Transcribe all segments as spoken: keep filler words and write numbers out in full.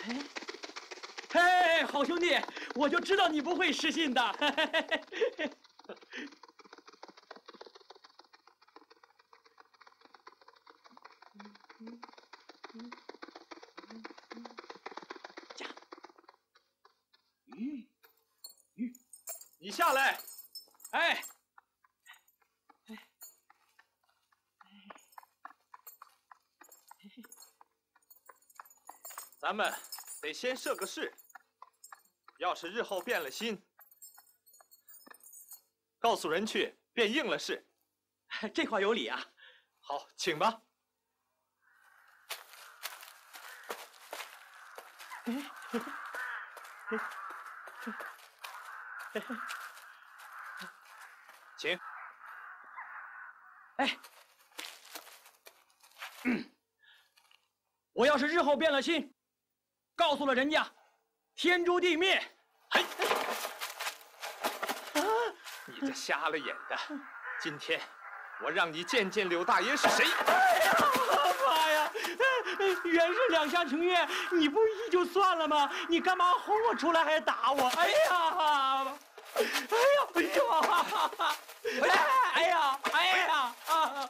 嘿，好兄弟，我就知道你不会失信的。驾，鱼，鱼， 你下来。 哎。 咱们得先设个誓，要是日后变了心，告诉人去便应了誓。 这话有理啊！ 好，请吧。请。 哎，嗯，我要是日后变了心。 告诉了人家，天诛地灭！ 嘿，啊！你这瞎了眼的！今天我让你见见柳大爷是谁！ 哎呀妈呀！原是两厢情愿，你不依就算了吗？你干嘛轰我出来还打我？哎呀！哎呀！哎呀！哎呀！哎呀！啊！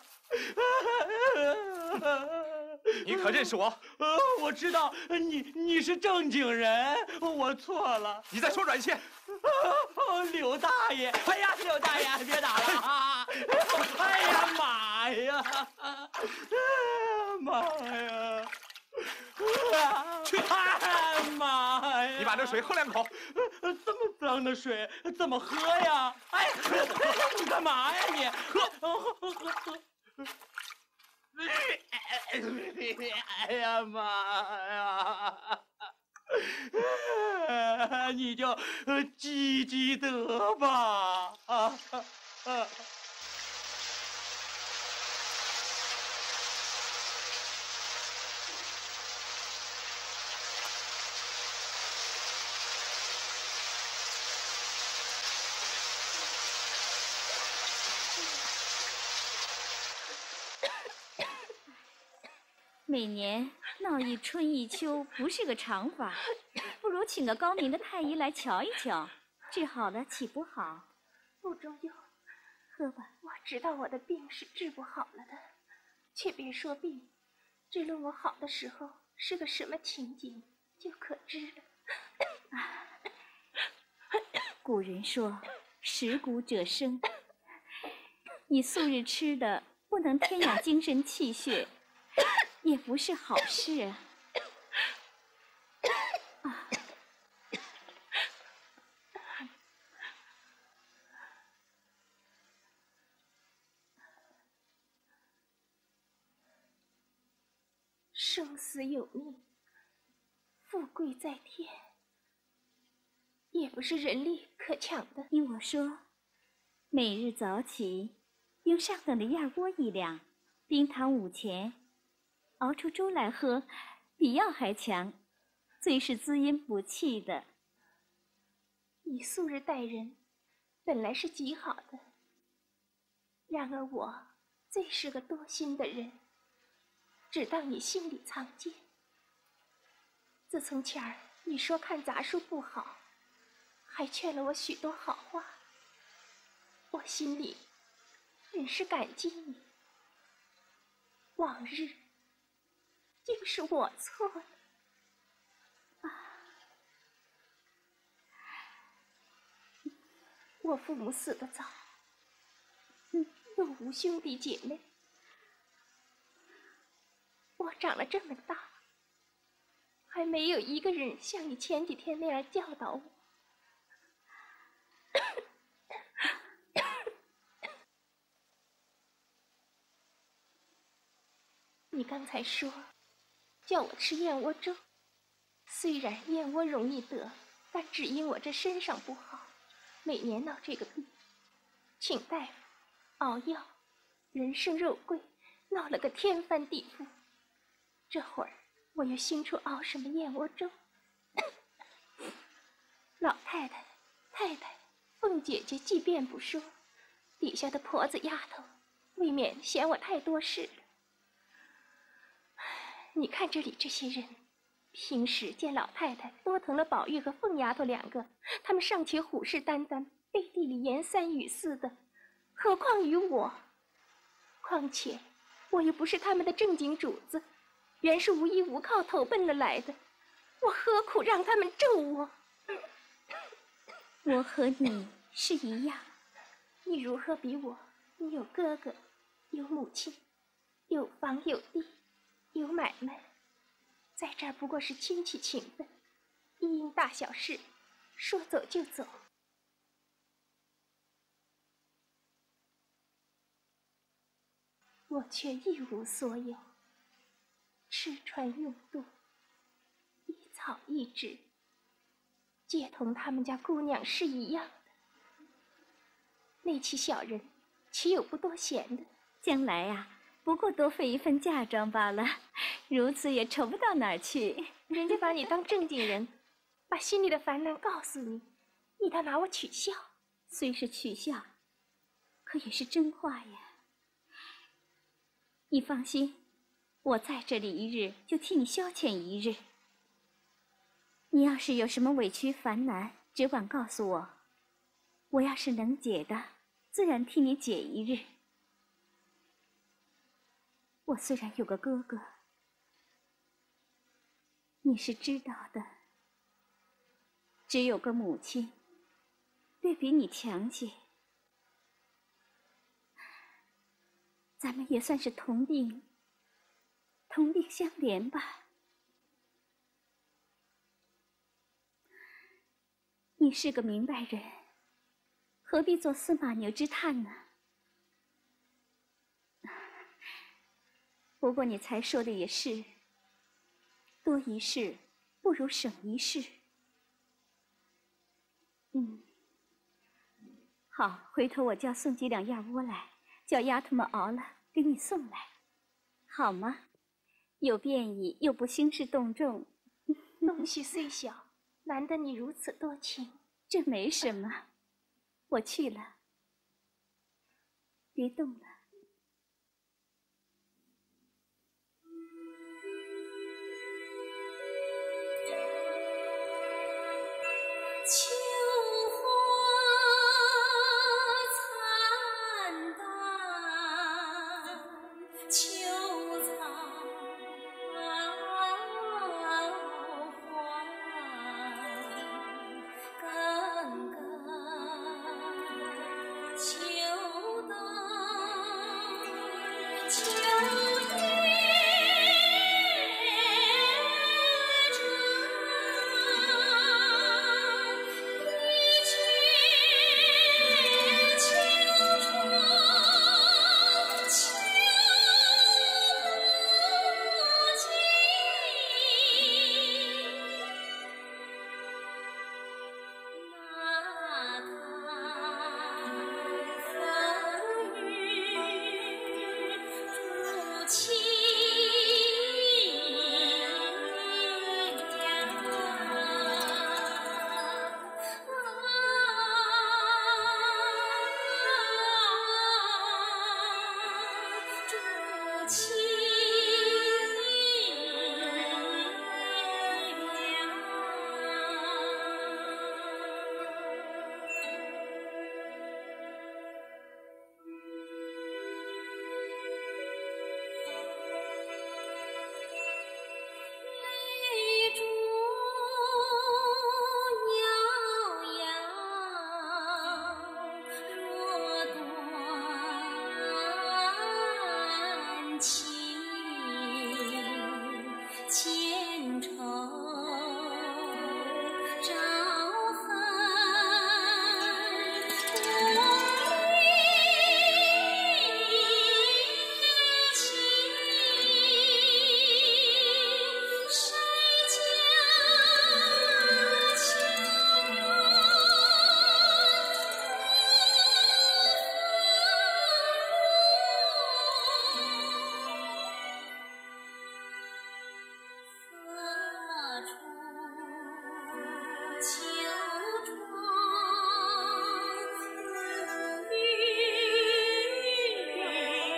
你可认识我？ 呃，我知道你你是正经人，我错了。 你再说软些。 哦，柳大爷！哎呀，柳大爷，别打了啊！哎呀妈呀！妈呀！ 去！ 哎妈呀！ 你把这水喝两口。 这么脏的水怎么喝呀？哎，你干嘛呀你？喝喝喝喝！ 哎呀妈呀！你就积积德吧！啊啊！ 每年闹一春一秋不是个常法，不如请个高明的太医来瞧一瞧，治好了岂不好？ 不中用， 喝吧。 我知道我的病是治不好了的，且别说病，只论我好的时候是个什么情景，就可知了。 古人说食谷者生，你素日吃的不能添养精神气血，也不是好事啊。啊， 生死有命，富贵在天，也不是人力可抢的。 依我说，每日早起，用上等的燕窝一两，冰糖五钱，熬出粥来喝，比药还强，最是滋阴补气的。 你素日待人，本来是极好的，然而我最是个多心的人，只当你心里藏剑。自从前儿你说看杂书不好，还劝了我许多好话，我心里很是感激你。往日竟是我错了啊！我父母死得早，又无兄弟姐妹，我长了这么大，还没有一个人像你前几天那样教导我。你刚才说叫我吃燕窝粥，虽然燕窝容易得，但只因我这身上不好，每年闹这个病，请大夫熬药，人参肉桂，闹了个天翻地覆。这会儿我又兴出熬什么燕窝粥。老太太、太太、凤姐姐即便不说，底下的婆子丫头未免嫌我太多事了。你看这里这些人， 平时见老太太多疼了宝玉和凤丫头两个，他们尚且虎视眈眈，背地里言三语四的，何况于我？况且我又不是他们的正经主子，原是无依无靠投奔了来的，我何苦让他们咒我？ 我和你是一样， 你如何比我？你有哥哥，有母亲，有房有地，有买卖，在这儿不过是亲戚情分，一应大小事，说走就走。我却一无所有，吃穿用度，一草一植，皆同他们家姑娘是一样的。那起小人，岂有不多闲的？ 将来啊，不过多费一份嫁妆罢了，如此也愁不到哪儿去。 人家把你当正经人，把心里的烦难告诉你，你倒拿我取笑。 虽是取笑，可也是真话呀。你放心，我在这里一日，就替你消遣一日。你要是有什么委屈烦难，只管告诉我，我要是能解的，自然替你解一日。我虽然有个哥哥，你是知道的，只有个母亲，略比你强些。咱们也算是同病，同病相怜吧。你是个明白人，何必做司马牛之叹呢？不过你才说的也是，多一事不如省一事。嗯，好，回头我叫送几两燕窝来，叫丫头们熬了给你送来，好吗？有便宜又不兴师动众。 东西虽小，难得你如此多情。 这没什么，我去了，别动了。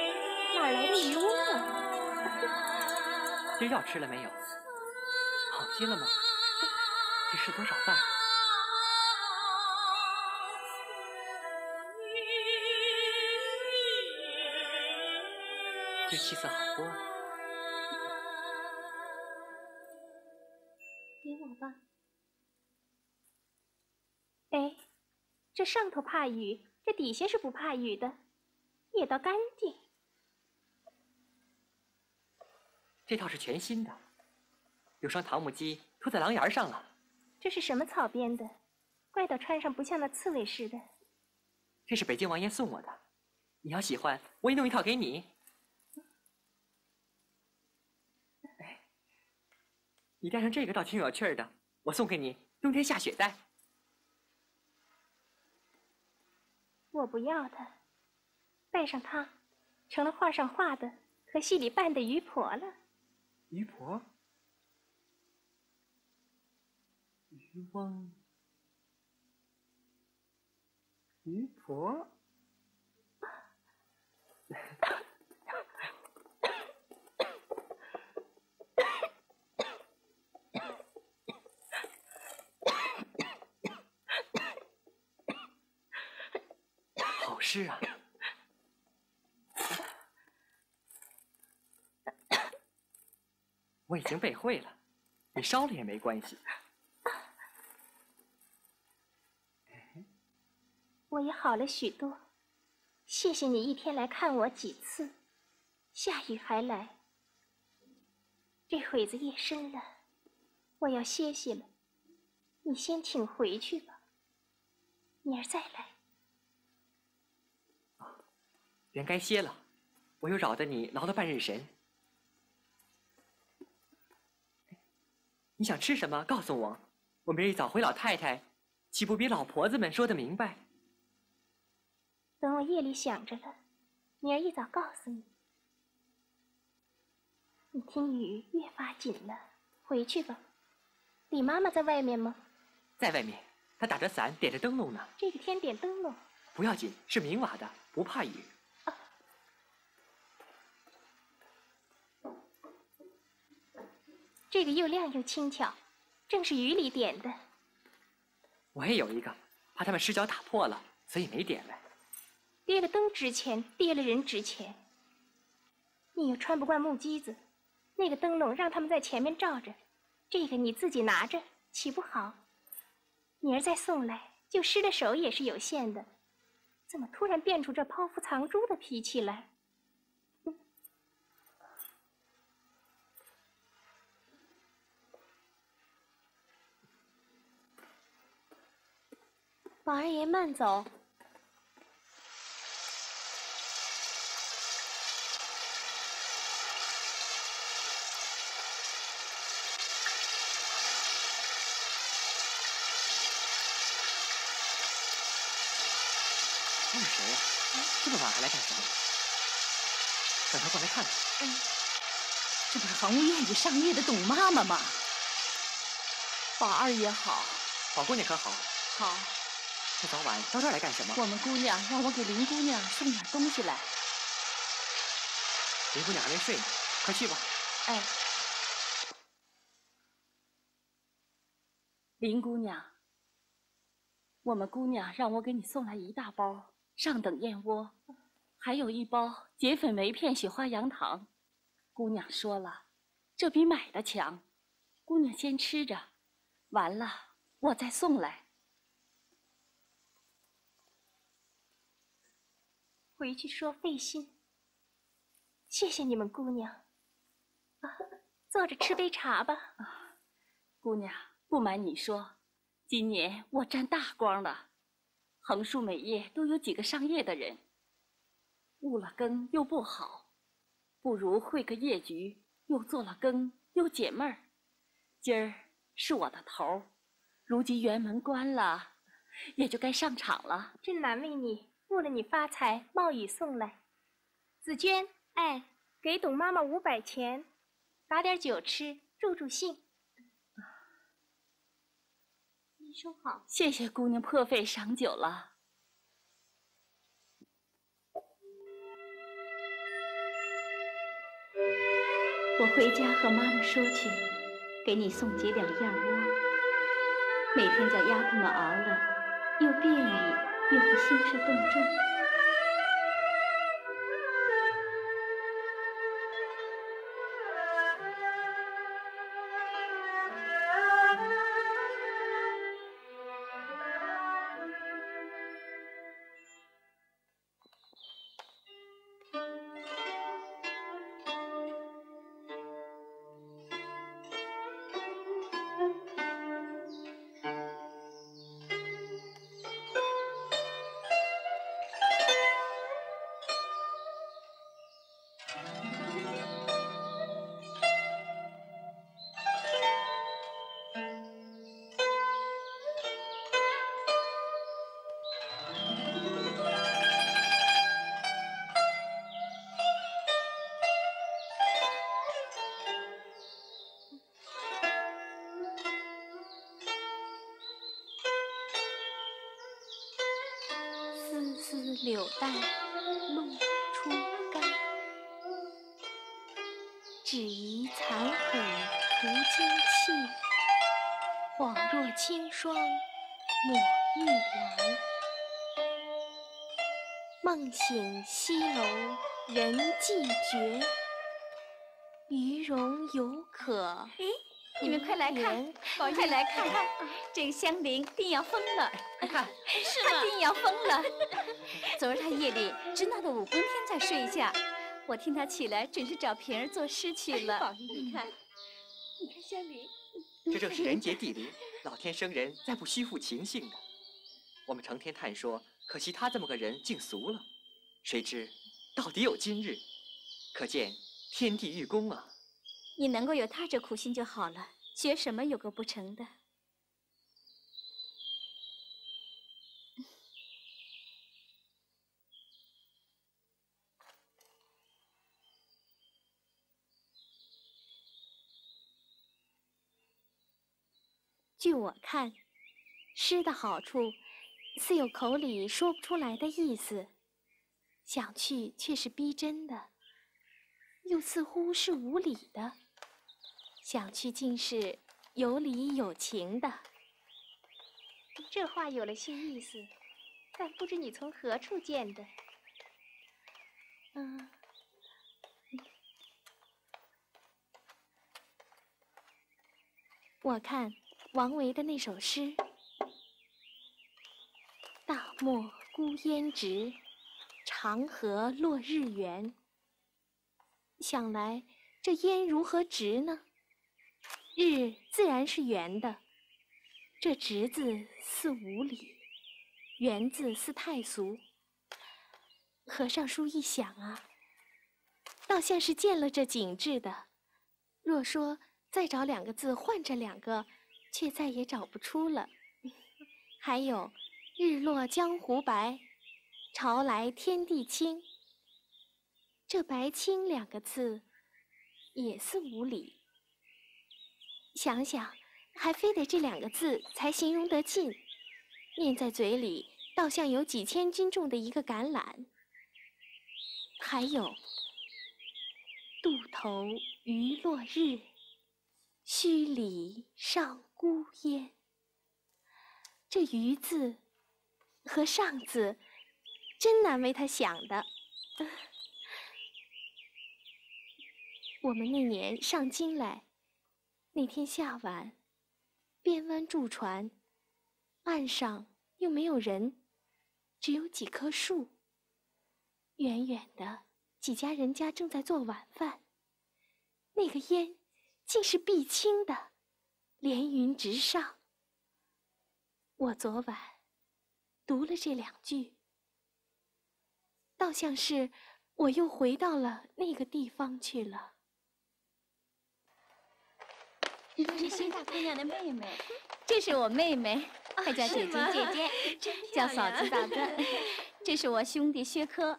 这药吃了没有？好歇了吗？这吃多少饭？这气色好多了。 给我吧。哎，这上头怕雨，这底下是不怕雨的，也倒干净。 这套是全新的，有双桃木屐拖在廊檐上了。 这是什么草编的？怪倒穿上不像那刺猬似的。 这是北京王爷送我的，你要喜欢，我也弄一套给你。哎，你戴上这个倒挺有趣儿的，我送给你，冬天下雪戴。 我不要它，戴上它，成了画上画的和戏里扮的渔婆了。 渔婆？渔翁？渔婆？好诗啊！我已经背会了，你烧了也没关系。 我也好了许多，谢谢你一天来看我几次，下雨还来。这会子夜深了，我要歇息了，你先请回去吧，明儿再来。 人该歇了，我又扰得你劳了半日神。你想吃什么？告诉我，我明儿一早回老太太，岂不比老婆子们说得明白？ 等我夜里想着了，明儿一早告诉你。你听雨越发紧了，回去吧。李妈妈在外面吗？ 在外面，她打着伞，点着灯笼呢。 这个天点灯笼？ 不要紧，是明瓦的，不怕雨。 啊，这个又亮又轻巧，正是雨里点的。 我也有一个，怕他们失脚打破了，所以没点来。 跌了灯值钱，跌了人值钱。你又穿不惯木屐子，那个灯笼让他们在前面照着，这个你自己拿着，岂不好？明儿再送来，就失了手也是有限的。怎么突然变出这剖腹藏珠的脾气来？嗯、王二爷慢走。 那是谁呀？这么晚还来干什么？让他过来看看。 嗯，这不是恒务院里上夜的董妈妈吗？宝二爷好。 宝姑娘可好？ 好。 这早晚到这儿来干什么？ 我们姑娘让我给林姑娘送点东西来。 林姑娘还没睡呢，快去吧。 哎，林姑娘，我们姑娘让我给你送来一大包上等燕窝，还有一包结粉梅片雪花羊糖。姑娘说了，这比买的强。姑娘先吃着，完了我再送来。 回去说费心。谢谢你们姑娘。啊，坐着吃杯茶吧。 啊，姑娘，不瞒你说，今年我沾大光了。横竖每夜都有几个上夜的人，误了更又不好，不如会个夜局，又做了更又解闷儿。今儿是我的头，如今辕门关了，也就该上场了。 真难为你，误了你发财，冒雨送来。紫娟，哎，给董妈妈五百钱，打点酒吃，助助兴。医生好。 谢谢姑娘破费赏酒了。 我回家和妈妈说去， 给你送几两燕窝，每天叫丫头们熬了，又便宜又不兴师动众。 丝丝柳带露初干，只疑残悔途经气，恍若清霜抹玉兰。梦醒西楼人寂绝，鱼荣犹可。 你们快来看，快来看看，这个香菱定要疯了！ 快看， 是吗？她定要疯了。昨儿她夜里只闹得五更天才睡下，我听她起来准是找平儿作诗去了。你看，你看香菱， 这正是人杰地灵，老天生人再不虚负情性的。我们成天叹说，可惜他这么个人竟俗了，谁知到底有今日，可见天地寓公啊！ 你能够有他这苦心就好了，学什么有个不成的？ 据我看，诗的好处似有口里说不出来的意思，想去却是逼真的，又似乎是无理的。想去竟是有理有情的。这话有了些意思，但不知你从何处见的。嗯，我看王维的那首诗：大漠孤烟直，长河落日圆。想来这烟如何直呢？日自然是圆的，这直字似无理，圆字似太俗。和尚书一想啊，倒像是见了这景致的。若说再找两个字换这两个，却再也找不出了。还有日落江湖白，潮来天地清。这白清两个字也似无理。想想，还非得这两个字才形容得尽，念在嘴里，倒像有几千斤重的一个橄榄。还有渡头余落日，墟里上孤烟。这余字和上字，真难为他想的。呃、我们那年上京来。那天下晚，边湾驻船，岸上又没有人，只有几棵树。远远的几家人家正在做晚饭，那个烟竟是碧青的，连云直上。我昨晚读了这两句，倒像是我又回到了那个地方去了。 这是新大姑娘的妹妹，这是我妹妹，她叫姐姐姐姐，叫嫂子嫂子。这是我兄弟薛科。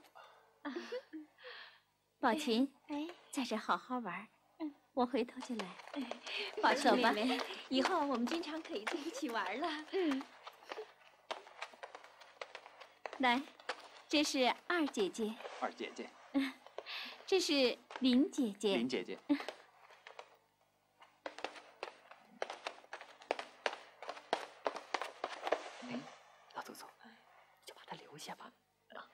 宝琴，哎，在这好好玩，我回头就来。宝琴妹妹，以后我们经常可以在一起玩了。嗯。来，这是二姐姐。 二姐姐。 这是林姐姐。 林姐姐。 哎，老祖宗，就把它留下吧。啊。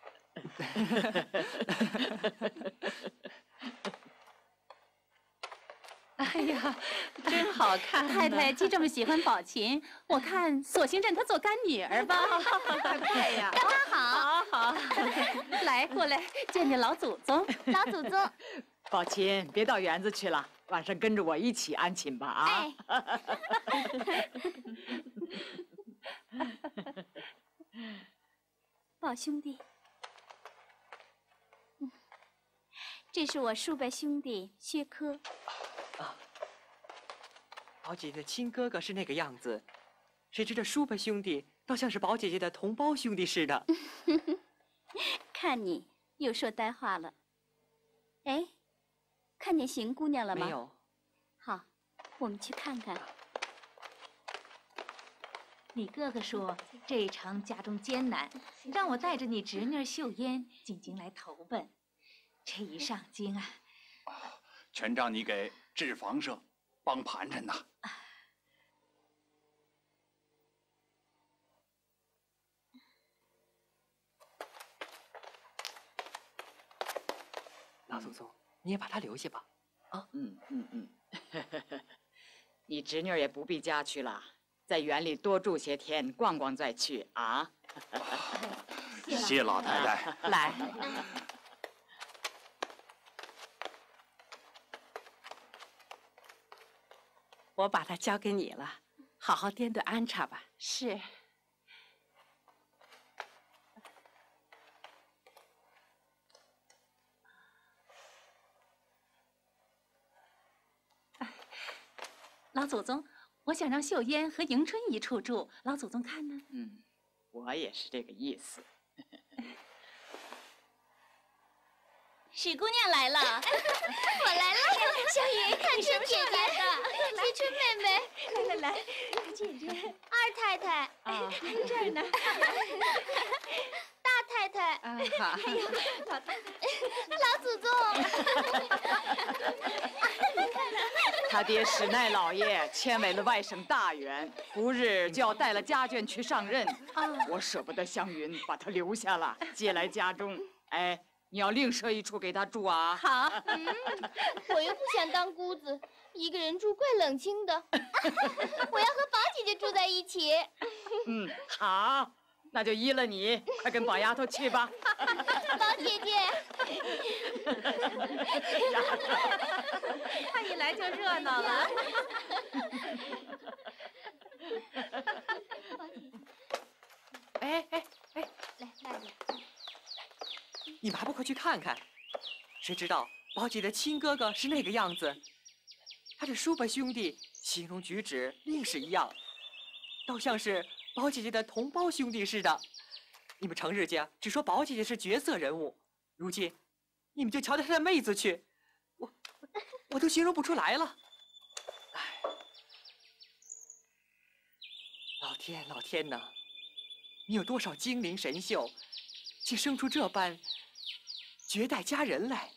哎呀，真好看！太太既这么喜欢宝琴，我看索性认她做干女儿吧。快呀！ 刚刚好。 好好，来过来见见老祖宗。 老祖宗， 宝琴，别到园子去了，晚上跟着我一起安寝吧啊！ 哎，宝兄弟，嗯，这是我叔伯兄弟薛科。 啊，宝姐姐的亲哥哥是那个样子，谁知这叔伯兄弟倒像是宝姐姐的同胞兄弟似的。 看你又说呆话了。哎，看见邢姑娘了吗？ 没有。 好，我们去看看。 你哥哥说这一场家中艰难，让我带着你侄女秀烟进京来投奔。这一上京啊， 全仗你给治房社帮盘缠呐。 老祖宗，你也把他留下吧。啊， 嗯嗯嗯，你侄女也不必家去了，在园里多住些天，逛逛再去啊。 谢老太太。 来，我把它交给你了，好好掂对安插吧。 是。老祖宗，我想让秀烟和迎春一处住，老祖宗看呢？ 嗯，我也是这个意思。 许姑娘来了，我来了。小云，看春姐姐的，惜春妹妹， 来来来， 姐姐，二太太， 啊，这儿呢。 大太太， 啊好， 还有老祖宗。 他爹史奈老爷迁为了外省大员，不日就要带了家眷去上任。我舍不得湘云，把他留下了，接来家中。哎，你要另设一处给他住啊。 好，嗯，我又不想当姑子，一个人住怪冷清的。我要和宝姐姐住在一起。 嗯，好，那就依了你，快跟宝丫头去吧。 宝姐姐。 他一来就热闹了。 哎哎哎， 来，那里。 你们还不快去看看？谁知道宝姐的亲哥哥是那个样子，他这叔伯兄弟形容举止另是一样，倒像是宝姐姐的同胞兄弟似的。你们成日家只说宝姐姐是绝色人物，如今你们就瞧瞧她的妹子去，我我都形容不出来了。哎，老天老天呐，你有多少精灵神秀，竟生出这般绝代佳人来？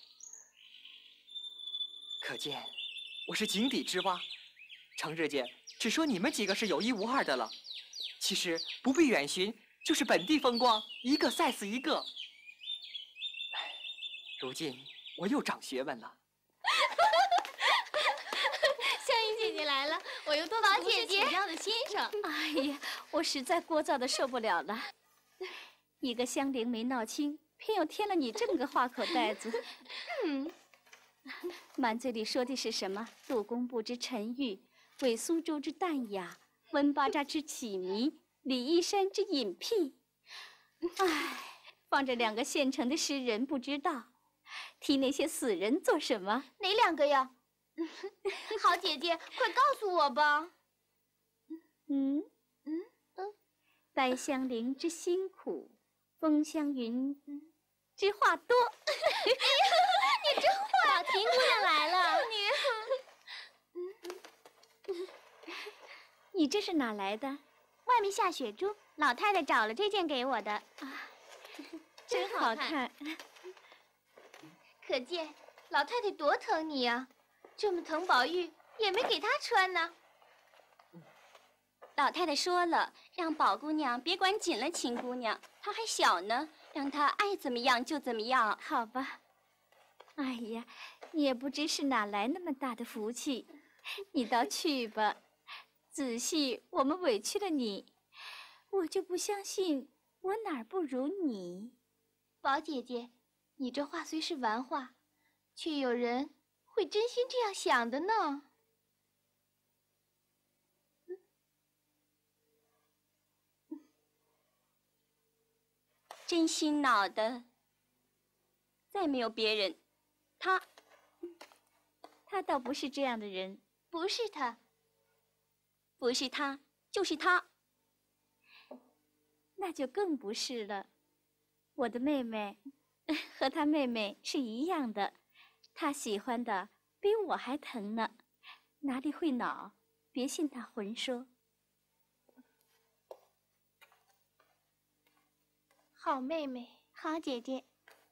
可见我是井底之蛙。成日间只说你们几个是有一无二的了，其实不必远寻，就是本地风光，一个赛死一个。哎，如今我又长学问了。 湘云姐姐来了，我又多宝姐姐请教的先生。哎呀，我实在聒噪的受不了了。一个香菱没闹清，偏又添了你这么个话口袋子。嗯，满嘴里说的是什么？杜工部之沉郁，韦苏州之淡雅，温巴扎之起迷，李义山之隐僻。唉，放着两个现成的诗人不知道，提那些死人做什么？哪两个呀？好姐姐，快告诉我吧。嗯嗯嗯，白香菱之辛苦，风香云之话多。哎呀，你真坏！老秦姑娘来了。你，你这是哪来的？外面下雪珠，老太太找了这件给我的。啊，真好看。可见老太太多疼你呀、啊，这么疼宝玉，也没给她穿呢。 老太太说了，让宝姑娘别管紧了秦姑娘，她还小呢，让她爱怎么样就怎么样。 好吧。哎呀，你也不知是哪来那么大的福气，你倒去吧。仔细，我们委屈了你，我就不相信我哪儿不如你。 宝姐姐，你这话虽是玩话，却有人会真心这样想的呢。 真心脑的，再没有别人，他， 他倒不是这样的人。 不是他， 不是他，就是他。 那就更不是了。我的妹妹和她妹妹是一样的，她喜欢的比我还疼呢，哪里会恼？别信他混说。 好妹妹， 好姐姐。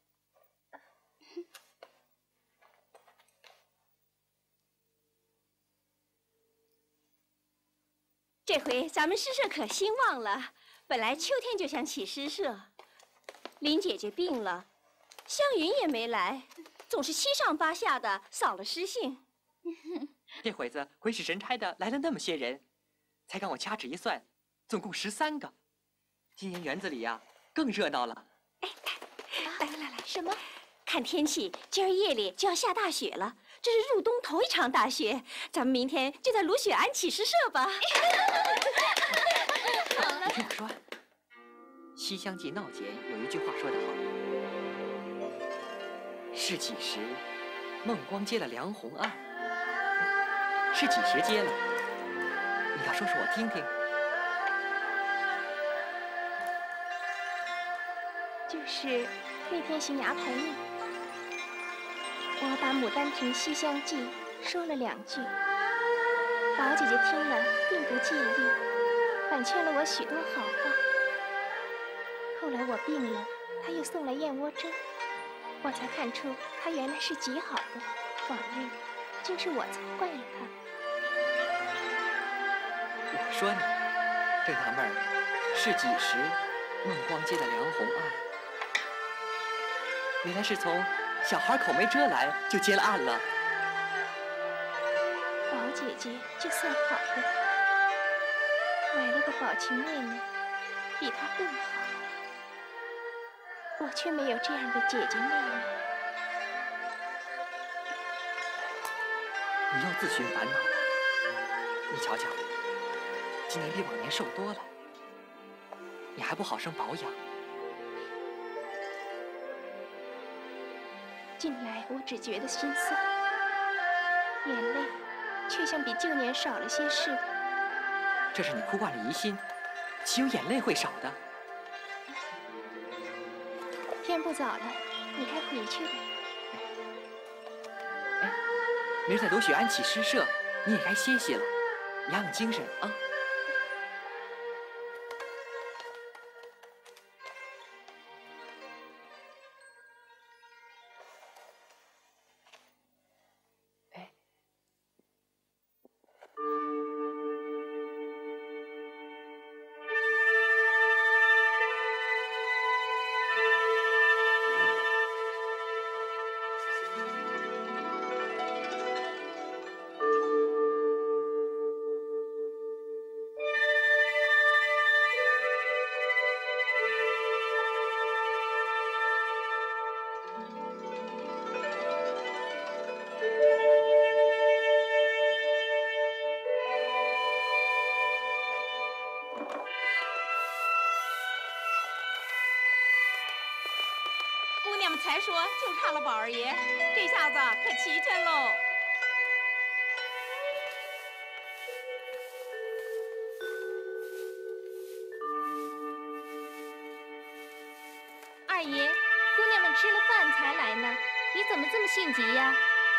这回咱们诗社可兴旺了。本来秋天就想起诗社，林姐姐病了，湘云也没来，总是七上八下的，扫了诗兴。 这会子鬼使神差的来了那么些人，才刚我掐指一算，总共十三个。今年园子里呀、啊、更热闹了。 哎，来来来，什么？看天气，今儿夜里就要下大雪了，这是入冬头一场大雪。咱们明天就在卢雪庵起诗社吧。 你听我说，《西厢记》闹节有一句话说得好：“是几时，孟光接了梁鸿案？是几时接了？你倒说说我听听。” 就是那天行衙牌令，我把《牡丹亭西厢记》说了两句，宝姐姐听了并不介意，反劝了我许多好话。后来我病了，她又送来燕窝粥，我才看出她原来是极好的。往日竟是我错怪了她。 我说你，正纳闷儿，是几时孟光接的梁鸿案？原来是从小孩口没遮拦就接了案了。 宝姐姐就算好的，来了个宝琴妹妹，比她更好。我却没有这样的姐姐妹妹。 你又自寻烦恼了。你瞧瞧，今年比往年瘦多了，你还不好生保养。 近来我只觉得心酸，眼泪却像比旧年少了些似的。 这是你哭惯了疑心，岂有眼泪会少的？ 天不早了，你该回去了。 哎，明儿在卢雪庵起诗社，你也该歇息了，养养精神啊。 才说就差了宝二爷，这下子可齐全喽。 二爷，姑娘们吃了饭才来呢，你怎么这么性急呀？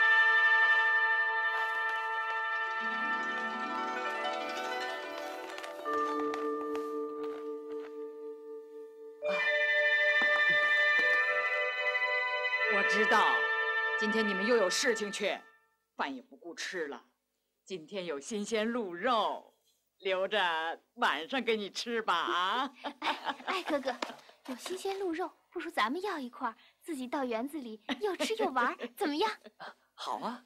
我知道，今天你们又有事情去，饭也不顾吃了。今天有新鲜鹿肉， 留着晚上给你吃吧啊！ 哎哎，哥哥，有新鲜鹿肉，不如咱们要一块，自己到园子里又吃又玩，怎么样？ 好啊。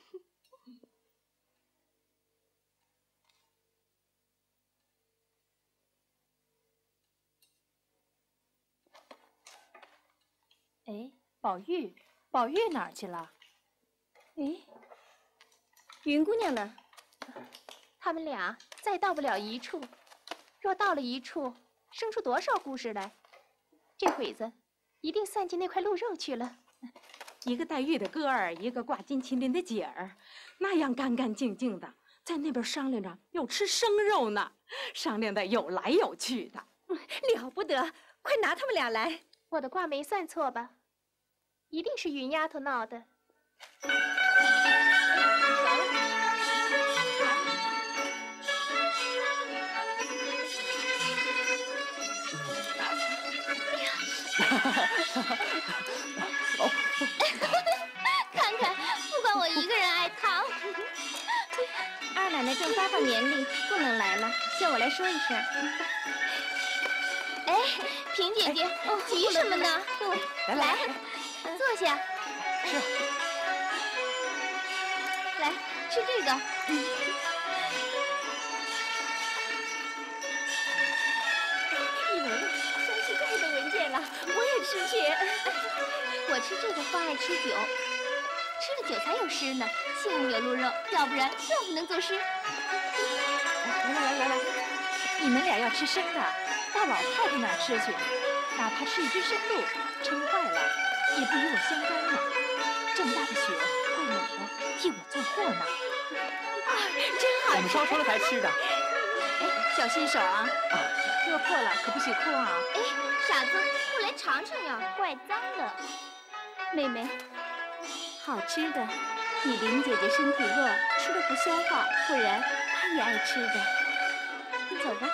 哎，宝玉，宝玉哪儿去了？哎，云姑娘呢？他们俩再到不了一处，若到了一处，生出多少故事来？这会子一定散进那块鹿肉去了。 一个黛玉的哥儿，一个挂金麒麟的姐儿，那样干干净净的，在那边商量着要吃生肉呢，商量的有来有去的， 了不得！快拿他们俩来！我的卦没算错吧？一定是云丫头闹的。 看看，不光我一个人爱烫。二奶奶正发放年龄，不能来了，叫我来说一声。哎，萍姐姐，急什么呢？ 来来，坐下。 是。 来吃这个。嗯。 一闻闻，真是怪的闻见了。我也吃些。 我吃这个方爱吃酒，吃了酒才有诗呢。幸运有鹿肉，要不然更不能作诗。 来来来来， 你们俩要吃生的，到老太太那儿吃去，哪怕是一只生鹿，撑坏了也不与我相干呢。这么大的雪，怪冷的，替我做货呢。 啊，真好吃！ 我们烧出了才吃的。 哎，小心手啊！啊，热破了可不许哭啊！ 哎，傻子，不来尝尝呀，怪脏的。 妹妹，好吃的，你林姐姐身体弱，吃了不消化，不然她也爱吃的。走吧。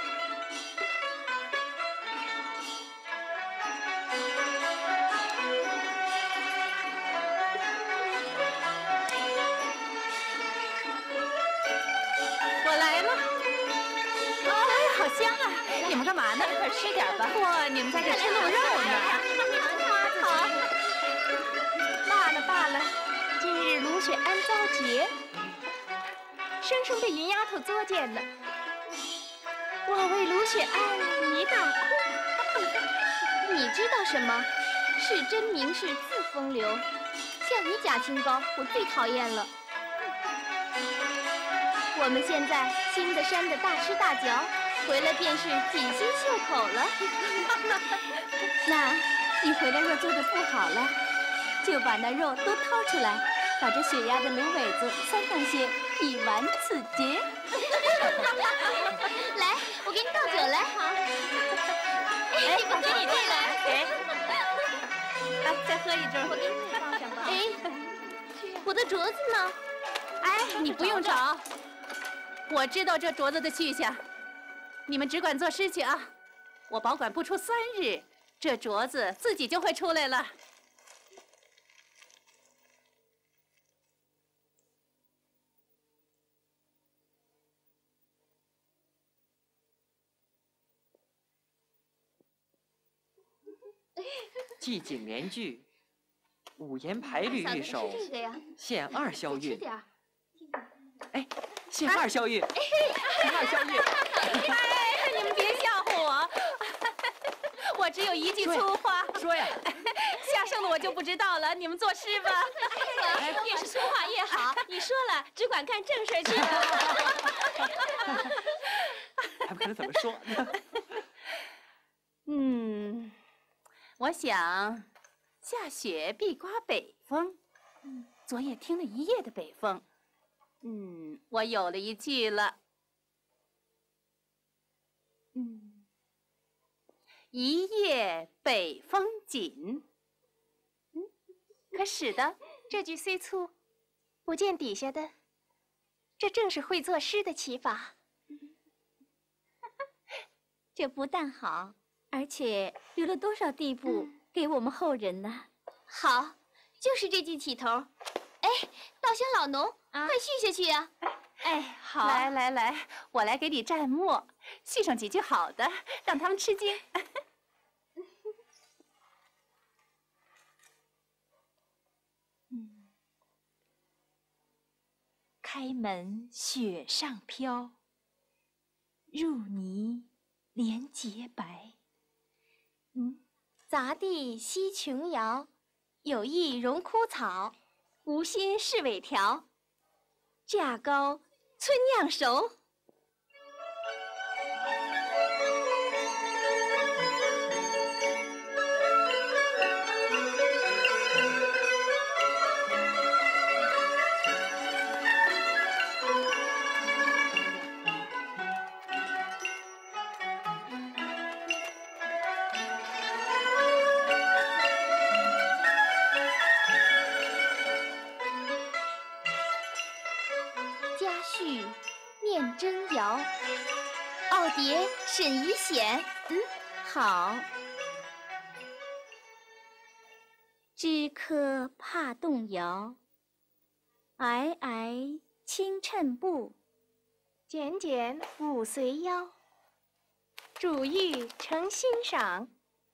我来了。 哎，好香啊！你们干嘛呢？快吃点吧。哇，你们在这吃鹿肉呢。 好。罢了罢了，今日芦雪庵遭劫，生生被云丫头作践了。我为芦雪庵一大哭。 你知道什么？是真名士自风流，像你假清高，我最讨厌了。我们现在新的山的大吃大嚼，回来便是锦心绣口了。 那你回来若做的不好了，就把那肉都掏出来，把这血压的芦苇子塞上些，以完此劫。 来，我给你倒酒来。好。哎，我给你这来。 给。来，再喝一盅。 我给你倒上吧。哎，我的镯子呢？ 哎，你不用找，我知道这镯子的去向。你们只管做事情啊，我保管不出三日，这镯子自己就会出来了。 季景联句，五言排律玉手，限二消韵。哎，限二消韵，限二消韵。 哎，你们别吓唬我，我只有一句粗话。 说呀。 下剩的我就不知道了，你们作诗吧。 哎，越是粗话越好。你说了，只管干正事去吧。 还不看他怎么说。 嗯。我想，下雪必刮北风。嗯，昨夜听了一夜的北风。嗯，我有了一句了。嗯，一夜北风紧。 嗯，可使得这句虽粗，不见底下的，这正是会作诗的起法。 这不但好。而且留了多少地步给我们后人呢？ 好，就是这句起头。哎，稻香老农，快续下去啊！ 哎，好， 来来来，我来给你蘸墨，续上几句好的，让他们吃惊。 嗯，开门雪上飘，入泥莲洁白。 嗯，杂地西琼瑶，有意荣枯草，无心是尾条。架高村酿熟。家序念真谣，奥蝶沈怡显，嗯，好。枝柯怕动摇，皑皑轻衬布， 简简舞随腰，主欲诚欣赏。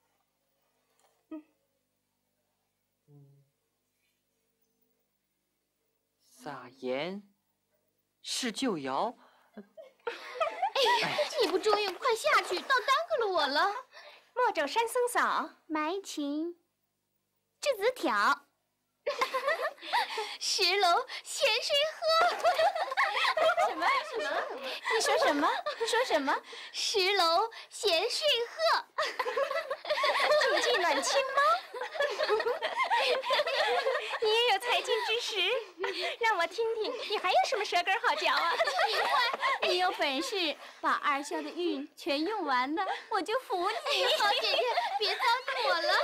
撒盐是旧谣。 哎，你不注意，快下去，倒耽搁了我了。 莫走山僧嫂， 埋情这子挑，十楼咸水鹤。 什么什么？ 你说什么？说什么？十楼咸水鹤。 静寂暖清吗？你也有才尽之时，让我听听你还有什么舌根好嚼啊！ 你有本事把二萧的韵全用完了，我就服你。好姐姐，别糟践我了。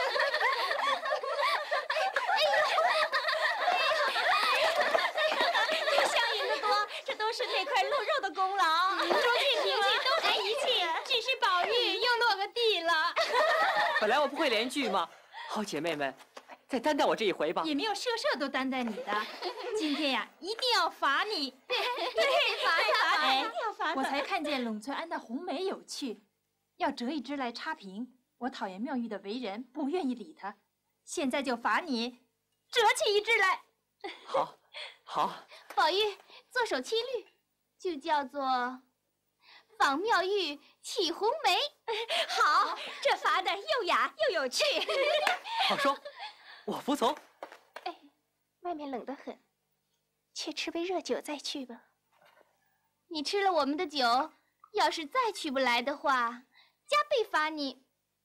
相赢的多，这都是那块鹿肉的功劳。朱棣脾气都在一起，只是宝玉又落个地了。 本来我不会连句嘛，好姐妹们，再担待我这一回吧。 也没有社社都担待你的，今天呀，一定要罚你。 对，罚他， 哎， 一定要罚他。 我才看见冷翠庵的红梅有趣，要折一支来插评。我讨厌妙玉的为人，不愿意理他。现在就罚你折起一支来。 好，好。 宝玉做首七律，就叫做仿妙玉起红梅。 好，这罚的又雅又有趣。 好说，我服从。 哎，外面冷得很，且吃杯热酒再去吧。 你吃了我们的酒，要是再取不来的话，加倍罚你。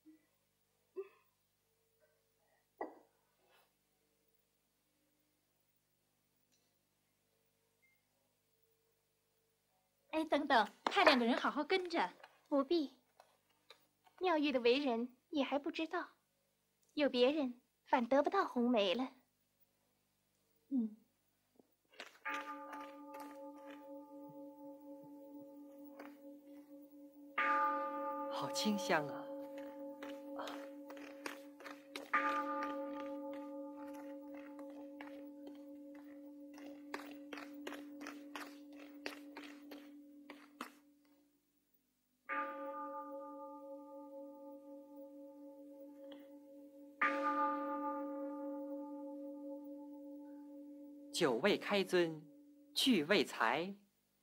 哎，等等，派两个人好好跟着。 不必。妙玉的为人也还不知道，有别人反得不到红梅了。 嗯。 好清香啊！酒未开樽，句未裁。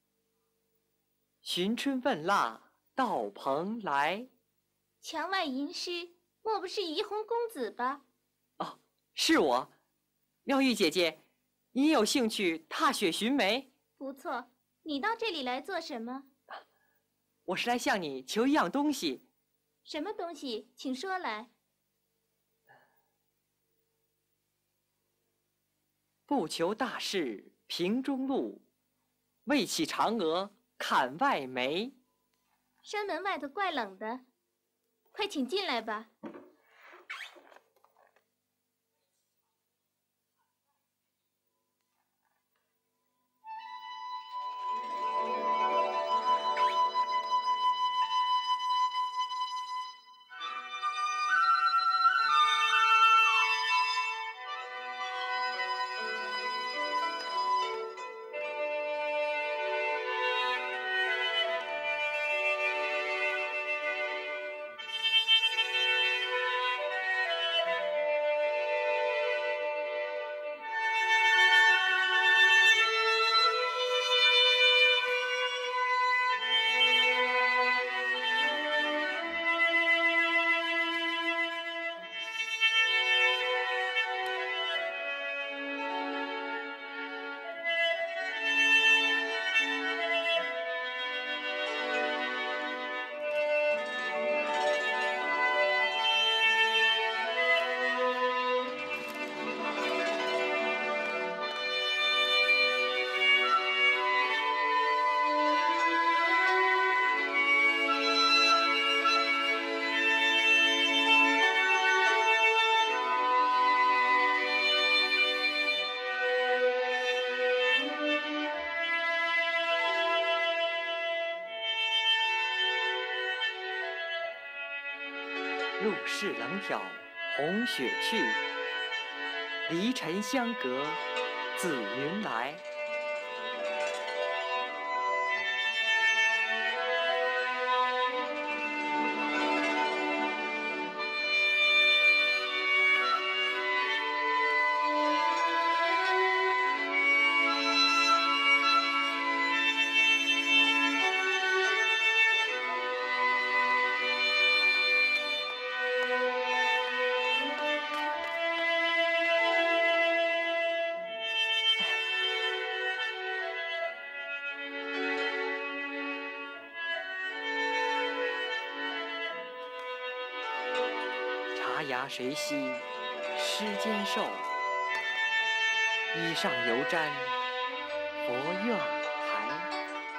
寻春问腊，到蓬莱。 墙外吟诗，莫不是怡红公子吧？ 哦，是我。妙玉姐姐，你有兴趣踏雪寻梅？ 不错，你到这里来做什么？ 我是来向你求一样东西。 什么东西？请说来。 不求大事平中路，为起嫦娥看外梅。 山门外头怪冷的，快请进来吧。 入世冷挑红雪去，离尘相隔紫云来。茶芽谁惜诗间瘦，衣上犹沾佛院台。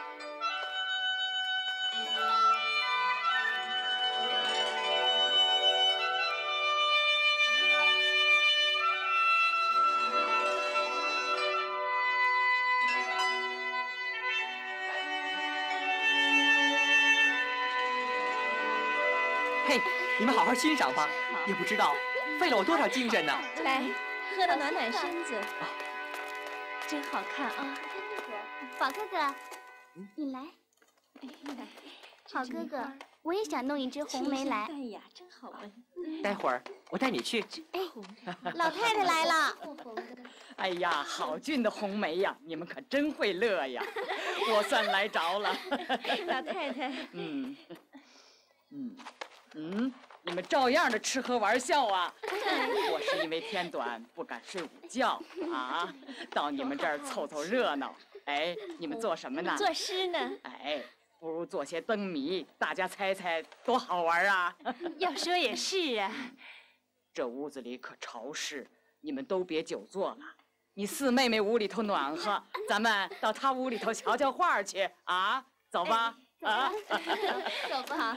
嘿，你们好好欣赏吧，也不知道费了我多少精神呢。 来，喝了暖暖身子。 真好看啊！ 宝哥哥，你来。好哥哥，我也想弄一只红梅来。 哎呀，真好闻。 待会儿我带你去。 哎，老太太来了。 哎呀，好俊的红梅呀，你们可真会乐呀！我算来着了。 老太太。 嗯嗯嗯，你们照样的吃喝玩笑啊！我是因为天短不敢睡午觉啊，到你们这儿凑凑热闹。哎，你们做什么呢？ 作诗呢。 哎，不如做些灯谜，大家猜猜多好玩啊！ 要说也是啊。 这屋子里可潮湿，你们都别久坐了。你四妹妹屋里头暖和，咱们到她屋里头瞧瞧画去啊！走吧，啊， 走吧。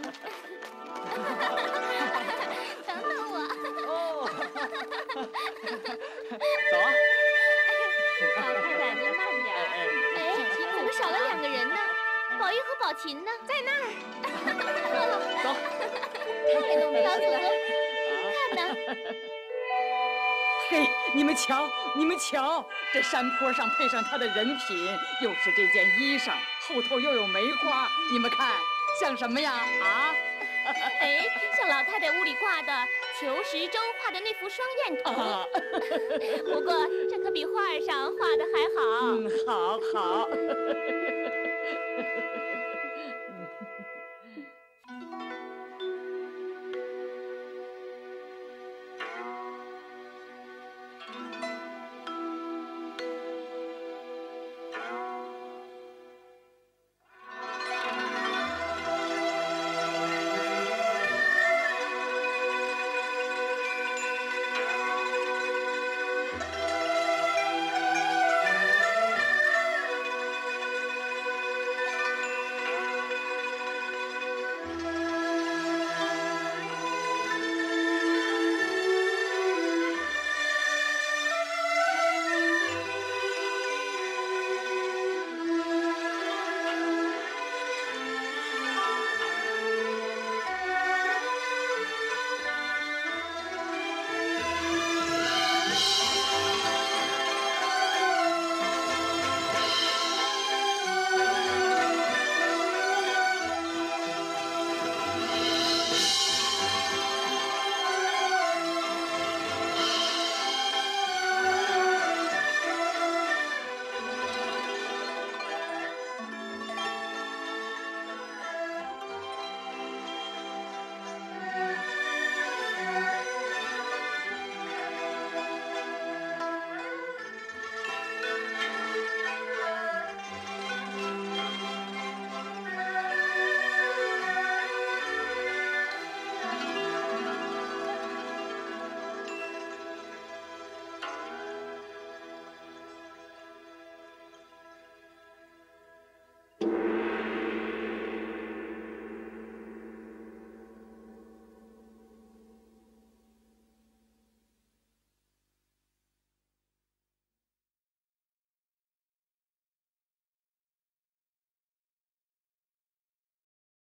等等我。 哦。走啊。 老太太，您慢点。 哎，怎么少了两个人呢？宝玉和宝琴呢？在那儿。 走。 太弄没事了。看呢。 嘿，你们瞧，你们瞧，这山坡上配上他的人品，又是这件衣裳，后头又有梅花，你们看像什么呀？啊？ 哎，像老太太屋里挂的裘十洲画的那幅双燕图。啊、不过这可比画上画的还好。 嗯，好好。